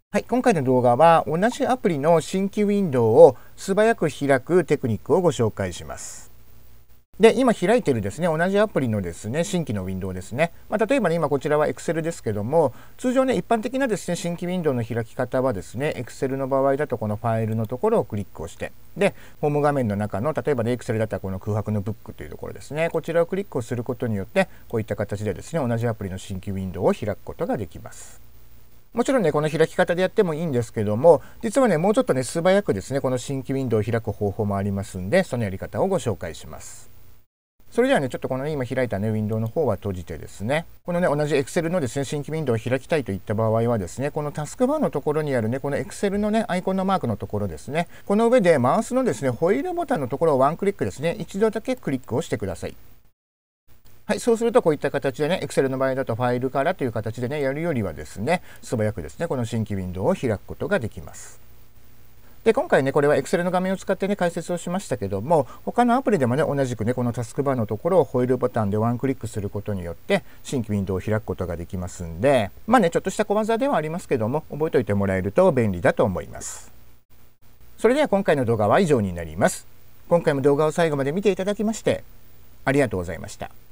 はい、今回の動画は同じアプリの新規ウィンドウを素早く開くテクニックをご紹介します。で、今開いているですね、同じアプリのですね、新規のウィンドウですね。例えばね、今こちらは Excel ですけども、通常ね、一般的なですね、新規ウィンドウの開き方はですね、Excel の場合だとこのファイルのところをクリックをして、で、ホーム画面の中の、例えばね、Excel だったらこの空白のブックというところですね、こちらをクリックをすることによって、こういった形でですね、同じアプリの新規ウィンドウを開くことができます。もちろんね、この開き方でやってもいいんですけども、実はね、もうちょっとね、素早くですね、この新規ウィンドウを開く方法もありますんで、そのやり方をご紹介します。それではね、ちょっとこの、ね、今開いたね、ウィンドウの方は閉じてですね、このね、同じ Excel のですね、新規ウィンドウを開きたいといった場合はですね、このタスクバーのところにあるね、この Excel のね、アイコンのマークのところですね、この上でマウスのですね、ホイールボタンのところをワンクリックですね、一度だけクリックをしてください。はい、そうするとこういった形でね、Excel の場合だとファイルからという形でね、やるよりはですね、素早くですね、この新規ウィンドウを開くことができます。で、今回ね、これは Excel の画面を使ってね、解説をしましたけども、他のアプリでもね、同じくね、このタスクバーのところをホイールボタンでワンクリックすることによって、新規ウィンドウを開くことができますんで、ちょっとした小技ではありますけども、覚えておいてもらえると便利だと思います。それでは今回の動画は以上になります。今回も動画を最後まで見ていただきまして、ありがとうございました。